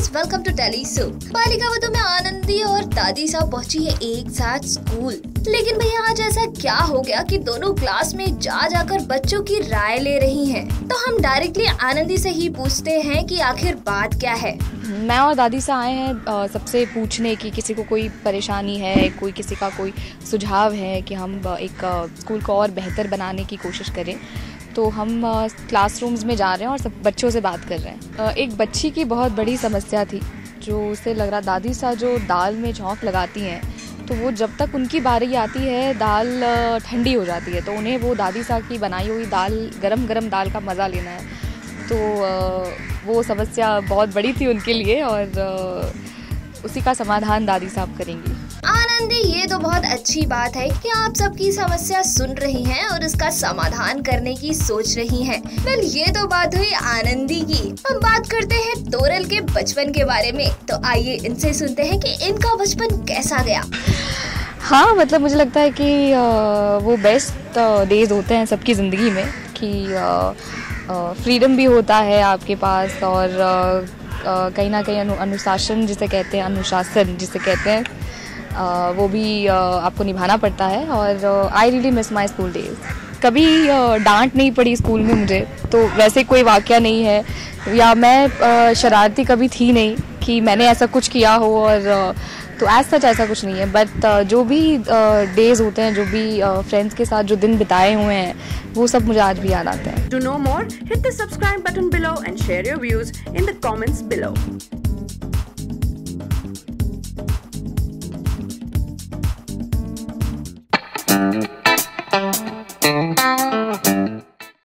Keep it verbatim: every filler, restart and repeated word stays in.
Guys, welcome to telly so. Balika Vadhu में आनंदी और दादी साहब पहुंची है एक साथ स्कूल। लेकिन भैया आज ऐसा क्या हो गया कि दोनों क्लास में जा जाकर बच्चों की राय ले रही हैं। तो हम डायरेक्टली आनंदी से ही पूछते हैं कि आखिर बात क्या है। मैं और दादी से आए हैं सबसे पूछने की किसी को कोई परेशानी है, कोई किसी का कोई सुझाव है कि हम एक स्कूल को और बेहतर बनाने की कोशिश करें। तो हम क्लासरूम्स में जा रहे हैं और सब बच्चों से बात कर रहे हैं। एक बच्ची की बहुत बड़ी समस्या थी, जो उसे लग रहा दादी सा जो दाल में झोंक लगाती हैं, तो वो जब तक उनकी बारी आती है दाल ठंडी हो जाती है, तो उन्हें वो दादी सा की बनाई हुई दाल गरम गरम दाल का मज़ा लेना है। तो वो समस्या बहुत बड़ी थी उनके लिए और उसी का समाधान दादी साहब करेंगी। आनंदी, ये तो बहुत अच्छी बात है कि आप सबकी समस्या सुन रही हैं और उसका समाधान करने की सोच रही हैं। वेल, ये तो बात हुई आनंदी की। अब बात करते हैं तोरल के बचपन के बारे में। तो आइए इनसे सुनते हैं कि इनका बचपन कैसा गया। हाँ, मतलब मुझे लगता है कि वो बेस्ट डेज होते हैं सबकी ज़िंदगी में, कि फ्रीडम भी होता है आपके पास और कहीं ना कहीं अनु, अनुशासन जिसे कहते हैं अनुशासन जिसे कहते हैं Uh, वो भी uh, आपको निभाना पड़ता है। और I really miss my school days. कभी uh, डांट नहीं पड़ी स्कूल में मुझे, तो वैसे कोई वाक़या नहीं है, या मैं uh, शरारती कभी थी नहीं कि मैंने ऐसा कुछ किया हो, और uh, तो एज सच ऐसा कुछ नहीं है। बट uh, जो भी डेज़ uh, होते हैं, जो भी फ्रेंड्स uh, के साथ जो दिन बिताए हुए हैं, वो सब मुझे आज भी याद आते हैं। To know more, hit the subscribe button below and share your views in the comments below.